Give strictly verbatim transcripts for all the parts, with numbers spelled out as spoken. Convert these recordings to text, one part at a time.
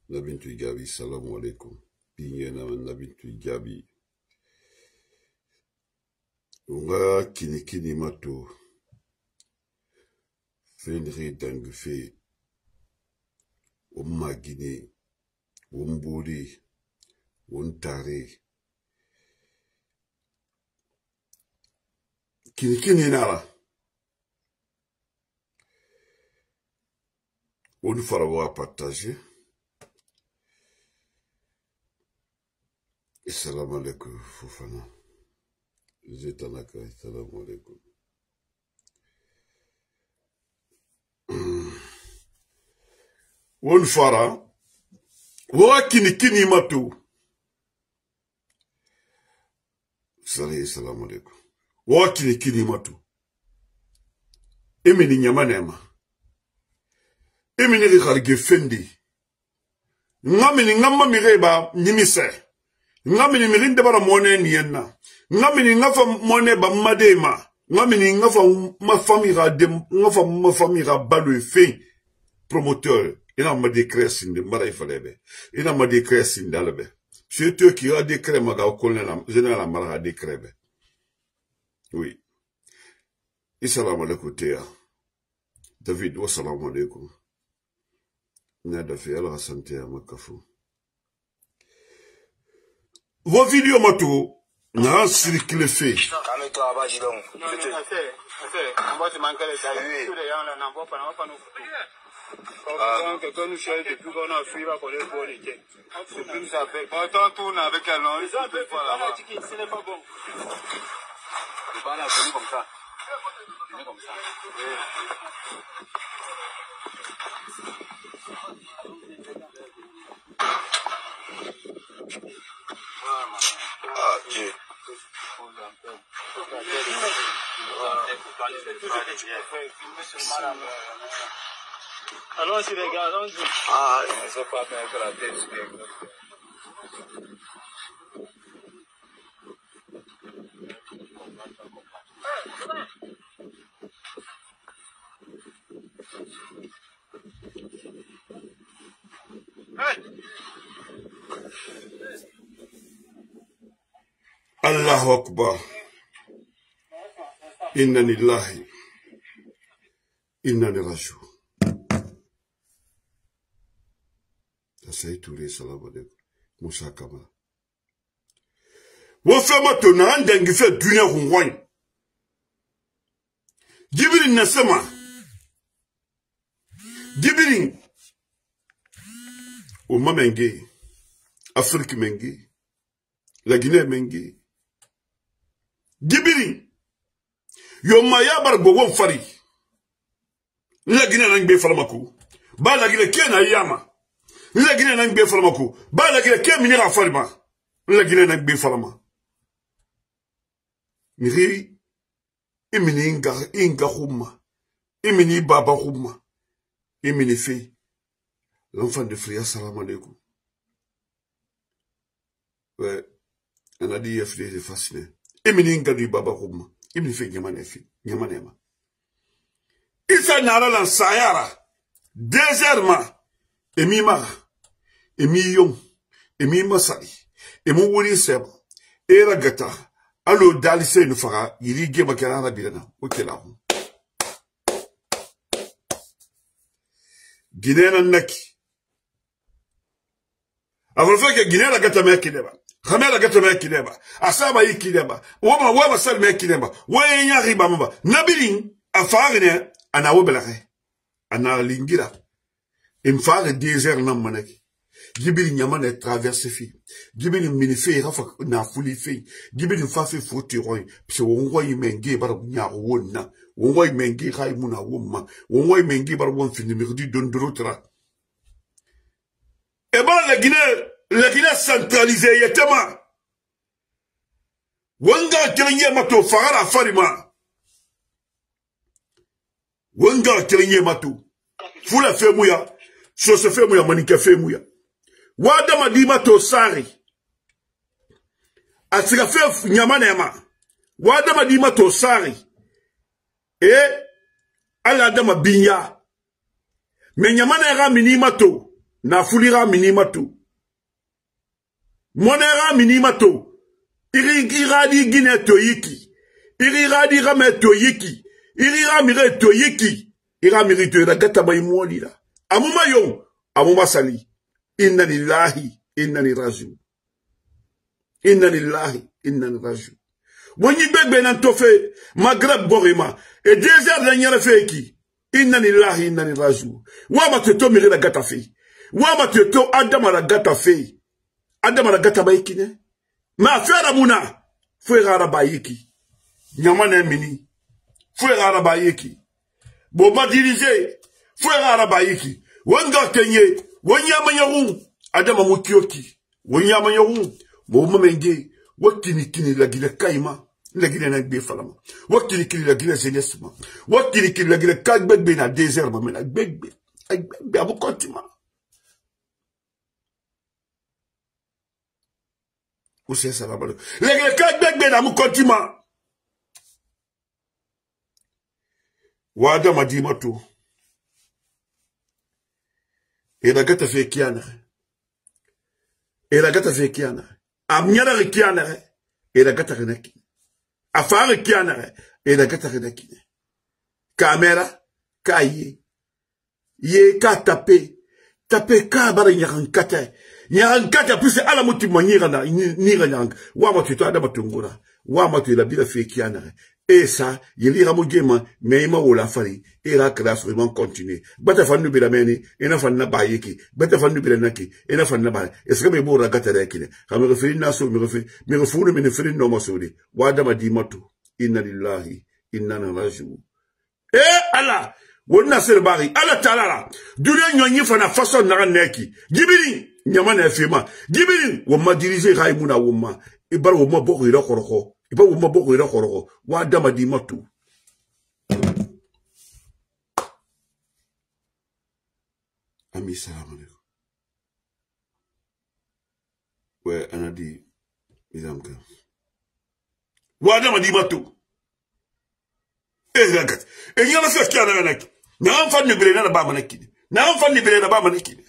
Nabintu Gabi, salam alaikum. Pinyena Nabintu Gabi. Unga kini kini mato. Fenri dangufe. Umagine. Umburi. Untare. Kini kini nara. On fera partager. Assalamu alaikum, Fofana. Zetanaka, assalamu alaikum. On fera. Wa kini kini matu. Assalamu alaikum. Wa kini kini matu. Emi ni nyamanema. Emi ni rikarge fendi. Ngami ni ngama mireba nimise. Ngami ni mirinde bara mone niyenna. Ngami ni ngafa mone ba madema. Ngami ni ngafa ma famille dem ngafa ma famille balu fe promoteur. Ina ma décret sinde mbara ifalebe. Ina ma décret sinde alebe. C'est toi qui a décret ma ga kolena général mara a décret be. Oui. Assalamu alaikum Théa. David wa salamu alaikum. Nada fi ala santé à makafu. Vos vidéos matou n'a circulé fait. Calme-toi, vas-y donc. Non, non, assez, assez. On va te manquer les saluer. Tous les gens là n'envoient pas, n'envoient pas nos photos. Quelqu'un nous cherche depuis qu'on a fui, va connaître bon les tiens. C'est plus ça fait. Autant tourne avec un nom. Ils ont fait là. On a dit que ce n'est pas bon. C'est pas là, venez comme ça. Venez comme ça. Ah, Dieu. Allons-y, les gars, allons-y. Ah, il ne sait pas faire que la tête sur les gars. Allahu Akbar. Inna lillahi. Inna rajiun. Asayturi salam alaikum. Moussa Kamara. Wo fema to na ndangi fe dunya hungwan. Jibril nasema. Jibril. Umma mengi. Afrique mengi. La Guinée mengi. Jibril. Yoma ya barbo won fari. La Guinée nang be farmaku. Ba la Guinée kena yama. La Guinée nang be farmaku. Ba la Guinée ke minira farma. La Guinée nang be farma. Miri imini inga inga khuma. Imini baba khuma. Imini fi. L'enfant de frère salam alaikum. Ouais. On a dit F D c'est fasciné. Imini inga du baba khuma. Imini fi nyamane fi. Nyamane ma. Isa nara lan sayara. Désert emi ma. Emi yon. Emi masali. Emi wuri seba. Era gata. Allo dalise no fara. Yiri geba kerana bilana. Okela. Guinée na naki. Avant fait que Guinée la gata me kideba. Khamé la gata me kideba. Asaba yi kideba. Wama wama sal me kideba. Waye nya riba mba. Nabilin afarine ana wobelare. Ana lingira. Il me désert nan manaki. Gibili nyamane traverse fi. Gibili minife rafa na fuli fi. Gibili fa fi foti roy. Pse wonwa yimenge bar nya wonna. Wonwa yimenge khay muna womma. Wonwa yimenge bar won fi nimirdi dondrotra. E ba la Guinée, la Guinée centralisée yetema. Wanga kelenye mato fara farima. Wanga kelenye mato. Fula fe mouya. So se fe mouya manike fe mouya. Wada madima to sari. Asika fe nyamanema. Wada madima to sari. E ala dama binya. Me nyamanera minima to. na fulira minimato monera minimato iri iradi gine toyiki iri iradi rame toyiki iri ramire toyiki ira mirito ira gata bay molira amuma yon amuma sali inna lillahi inna ni raju inna lillahi inna ni raju woni begbe nan tofe Maghreb borima e désert la nyara feki inna lillahi inna ni raju wa ma to mire la gata fe wa ma to adama la gata fe adama la gata bay kine ma fera muna fera arabayiki nyamane mini fera arabayiki bo ma dirige fera arabayiki wanga kenye wanyama yawu adama mukioki wanyama yawu bo ma menge wakini kini la gile kaima la gile na gbe falama wakini kini la gile jeunesse ma wakini kini la gile kagbegbe na désert ma na gbegbe gbegbe abu kontima ou c'est ça là-bas la gile kagbegbe na mu kontima wada madimatu ila gata fe kiana ila gata fe kiana amnyara kiana ila gata renaki afare kiana ila gata renaki kamera kaye ye ka tape tape ka bara nyankata nyankata plus ala muti manyira na nira nyank wa matu to adaba tungura wa matu la bila fe kiana et ça, il ira mugema, mais il m'a ou la fali, il a classe vraiment continuer. Bata fanu bilameni, et n'a fanna bayeki, bata fanu bilanaki, et n'a fanna bay. Est-ce que mes beaux ragata rekine? Quand me referi naso, me referi, me referi, me referi no masuri. Wada ma di matu, inna lillahi, inna na raju. Eh, Allah! Wonna ser bari, Allah talala. Dunia nyonyi fana façon na neki. Gibiri, nyamana fema. Gibiri, wama dirige raimuna wama. Ibar wama boko ira koroko. Iba wuma boko ira koroko. Wa dama di matu. Ami salam alaikum. Ouais, on a dit, mesdames, wa dama di matu. Eh, regarde. Et il y a la chose qui en a un acte. Na enfant ne brûle na ba manaki. Na enfant ne brûle na ba manaki.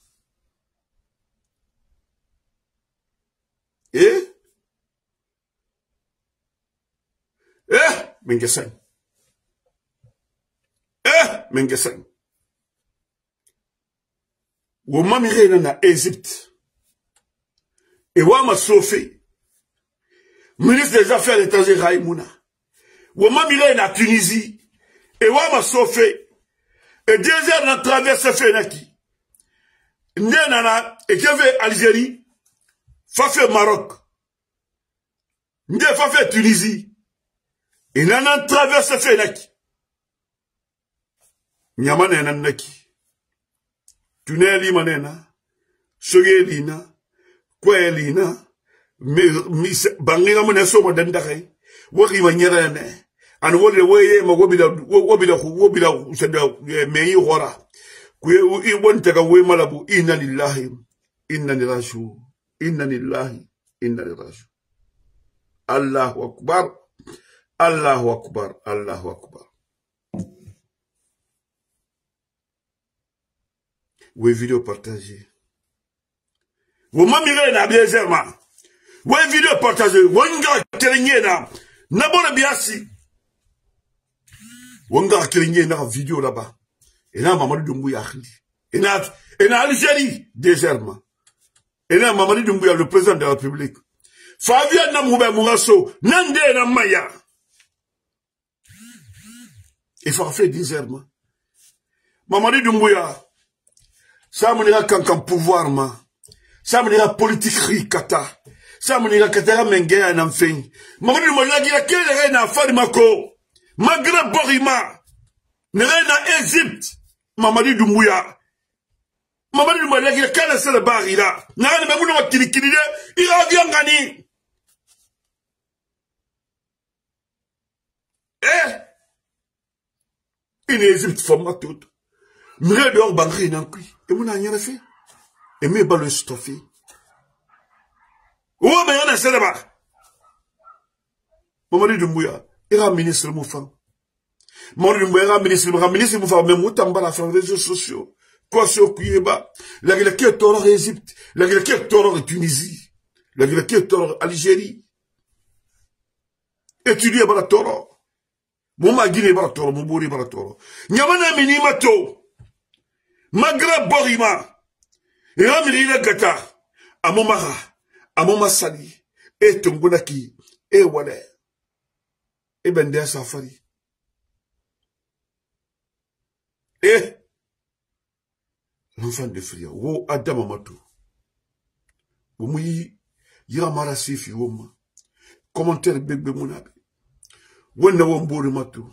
Eh? Eh, mengesan. Eh, mengesan. Wo mami reina na Égypte. Et wa ma Sophie. Ministre des Affaires étrangères Raimouna. Wo mami reina na Tunisie. Et wa ma Sophie. Et désert na traverse fenaki. Ndenana et keve Algérie. Fa fait Maroc. Nde fa fait Tunisie. Et nana traverse fenaki. Nyamane nanaki. Tuneli manena. Sogelina. Kwelina. Mi bangira mone somo dandare. Waki wanyerene. And what the way ma wobila wobila wobila usenda meyi hora. Kwe i wonte ka we malabu inna lillahi inna lillahi inna lillahi inna lillahi. Allahu akbar. Allahu akbar. Allahu akbar. Oui, vidéo partagée. Vous m'amirez na biezema. Oui, vidéo partagée. Wonga kerenye na. Nabona biasi. Wonga kerenye na vidéo là-bas. Et là, Mamadou Doumbouya akhli. Et là, et là, Algérie, désertement. Et là, Mamadou Doumbouya, le président de la République. Fabien Namoube Mourasso, Nande na Maya. Il faut faire désertement. Mamadou Doumbouya, ça me dira quand pouvoir, ma. Ça me dira politique rikata. Ça me dira katara mengea na mfeng. Mamadou Doumbouya, il a quel reine à Fadimako. Maghreb Borima. Ne reine à Égypte. Mamadou Doumbouya. Mamadou Doumbouya, il a quel c'est le bar, il a. N'a rien de me kili kili il revient gagner. Eh? In Égypte, format tout. Mire dehors, bangré, nan kui. Et mon n'a fait. Et me ba le stoffé. Oh, mais on a ça là-bas. Mamadou Doumbouya, il a ministre Moufang. Mamadou Doumbouya, il a ministre Moufang. Ministre Moufang, même où t'en bas la fin des réseaux sociaux. Koso Kuyeba, la guerre qui est tort Égypte, la guerre qui est tort Tunisie, la guerre qui est tort Algérie. Étudier par la toro. Mon magine par la toro, mon bourri par la toro. Nyamana minimato. Magra borima. Et amirila gata. Amomara. Amomasali. Et tongonaki. Et wale. Et bende safari. Et l'enfant de Fria, wo Adam Amatou. Wo mouyi, yamara sifi woma. Commentaire bébé mounabe. Wonna wombori matou.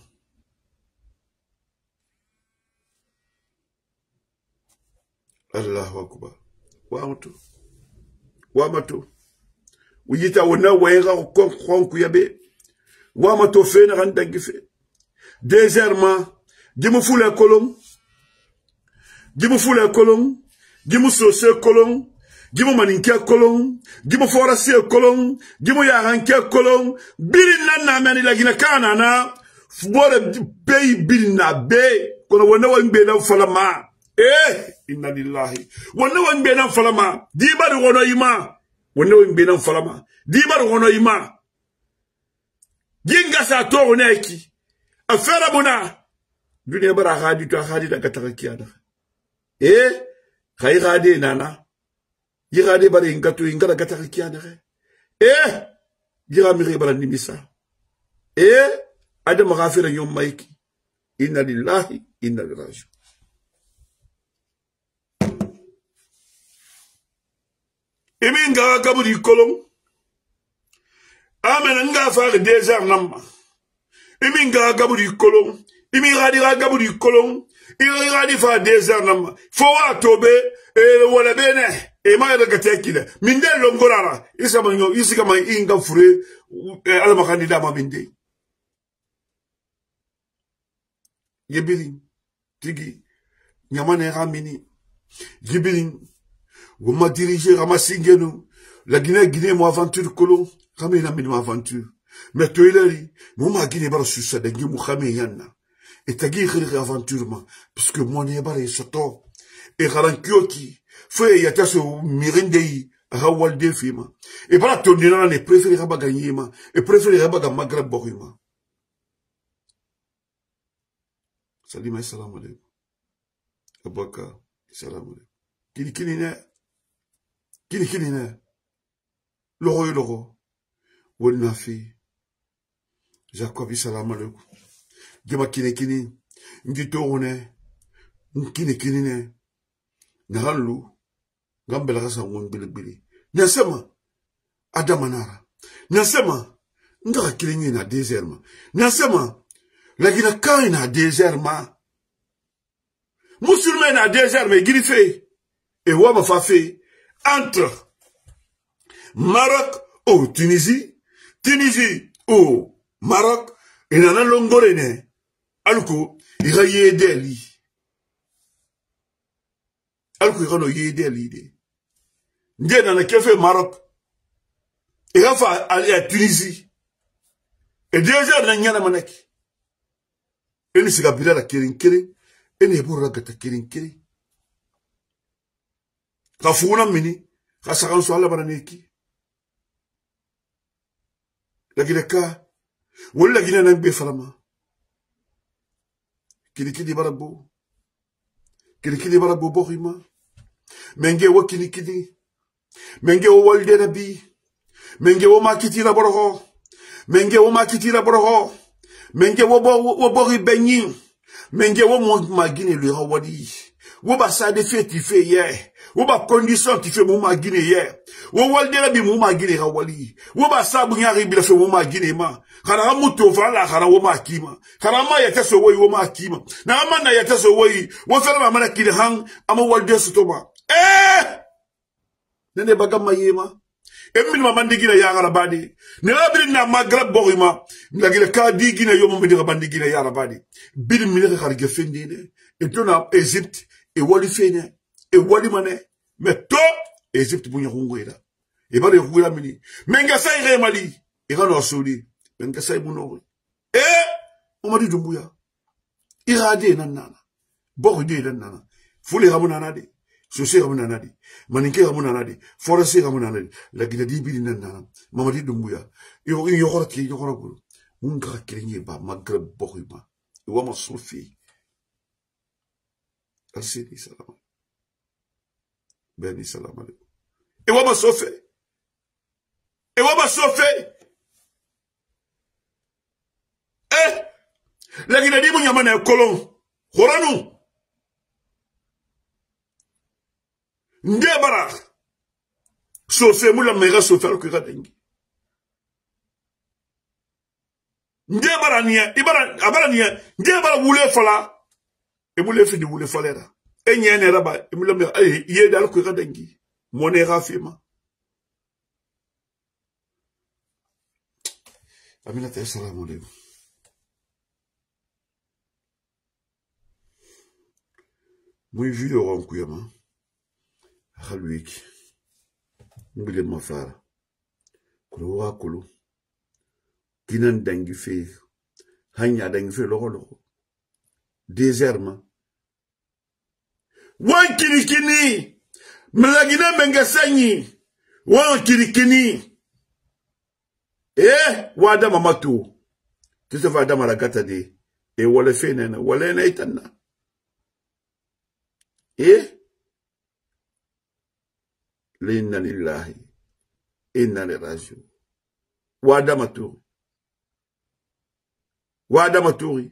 Allahu Akbar. Wa matou. Wa matou. Wiyita wonna wayenga kon kon kuyabe. Wa matou fe na randangi fe. Désherment, gimu foule kolom. Gimu foule kolom. Gimu sose kolom. Gimu maninke kolon, gimu forasi kolon, gimu yaranke kolon, birin nan na meni la gina kana na, fubore pay birin na be, kono wana wangbe na falama, eh, inna lillahi, wana wangbe na falama, diba de wana ima, wana wangbe na falama, diba de wana ima, ginga sa to wana eki, afera muna, dunia bara hadi to hadi da kataka kiada, eh, kai hadi nana, Yirade bari ingato ingara gatari kianere. Eh! Yira mire bala nimisa. Eh! Adam rafira yom maiki. Inna lillahi, inna lillahi. Imi ingara kaburi kolong. Amen nga fare desert namba. Imi ingara kaburi kolong. Imi radira kaburi kolong. Imi radi fa desert namba. Fowa tobe. E wala bene. E ma yada gatekile minde longorara isa manyo isika ma inga fure ala makandida ma binde yebili tigi nyamane ramini yebili woma diriger rama singenu la Guinée Guinée mo aventure kolo kame na mini aventure mais toileri mo ma Guinée bara susa de ngimu khame yanna et tagi khiri aventure ma parce que mon e bara soto e garankioki Fue yata so mirindei rawalde fima. Et para tondina ne préféré rabaga yima et préféré rabaga Maghreb borima. Salim salam alaikum. Abaka salam alaikum. Kini kini ne. Kini kini ne. Loro loro. Wonna fi. Jacob salam alaikum. Gema kini kini. Ngito one. Kini kini ne. Naralu. Gambela kasa ngon bilibili. Nyasema Adamanara. Nyasema ndaka kilingi na désert. Nyasema lagina kai na désert ma. Musulman na désert me griffé. Et wama fa fait entre Maroc ou Tunisie, Tunisie ou Maroc et nana longorene. Aluko ira yedeli. Aluko ira no yedeli. Ndiye dans le café Maroc. Et il va aller à Tunisie. Et deux heures dans Nyana Manek. Et il s'est gabila la Kirinkiri. Et il est pour la gata Kirinkiri. Quand Founa Mini, quand ça rend sur la bananeki. La Guineka. Ou la Guinée n'a pas falama. Kilikidi barabo. Kilikidi barabo borima. Menge wa kilikidi. Menge wo walde na bi. Menge wo makiti na boroho. Menge wo makiti na boroho. Menge wo bo wo bori benyin. Menge wo mo magine le rawadi. Wo ba sa de fait ti fait hier. Wo ba condition ti fait mo magine hier. Wo walde na bi mo magine rawali. Wo ba sa bu nyari bi la fait mo magine ma. Kana muto vala kana wo makima. Kana ma yata so wo wo makima. Na ma na yata so wo wo fera ma na kile hang ama walde sutoma. Eh! Nene bagama yema. Emmin ma mandigina ya garabadi. Ne labiri na Maghreb borima. Ngagile ka digina yomo midira bandigina ya garabadi. Bil minere kharge fendine. Et tona Égypte et wali fene et wali mane. Mais to Égypte bunya ngwela. E bare ngwela mini. Menga sai re mali. E gano sudi. Menga sai buno. Eh! Omadi dumbuya. Irade nan nana. Boride nan nana. Fule ramuna nadi. Sose ramuna nadi. Maninke ramuna nadi. Forase ramuna nadi. La gidadi biri nana. Mamadi dumbuya. Yo yokora ki yokora guru. Munga kirinye ba magreb bohima. Iwama sofi. Alsidi salam. Beni salam alaikum. Iwama sofi. Iwama sofi. Eh. La gidadi bu nyamana kolon. Horanu. Ndebara. Sofe mula mega sofe alkuka dengi. Ndebara niya, ibara, abara niya, ndebara wule fala. E mule fidi wule falera. E nye ne raba, e mule mega, e ye dal kuka dengi. Mone rafima. Amina te salamu alaikum. Mui video wankuyama. Halwiki. Mbile mafara. Kulu wakulu. Kinan dangi fe. Hanya dangi fe loko loko. Désert. Wan kirikini. Mlagina mengasanyi. Wan kirikini. Eh, wada mamatu. Tuse vada maragata de. E wale fe nena. Wale na itana. Eh? L'inna lillahi. Inna lirajiun. Wada maturi. Wada maturi.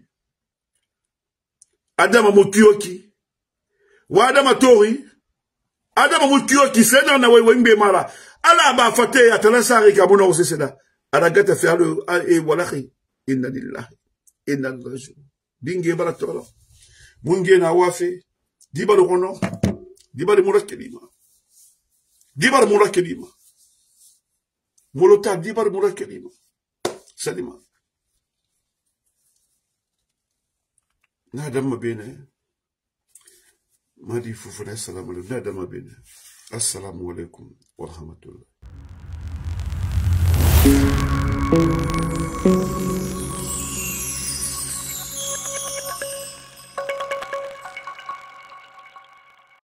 Adama mutioki. Wada maturi. Adama mutioki. Sena na wewe mbe mara. Ala ba fate atanasari kabuna oseseda. Aragata fi alu e walahi. Inna lillahi. Inna lirajiun. Binge baratolo. Munge na wafe. Diba do kono. Diba de murakelima. Diba de murakelima. Molota diba de murakelima. Salima. Nadama bene. Madi fufuna assalamu alaikum. Nadama bene. Assalamu alaikum wa rahmatullah.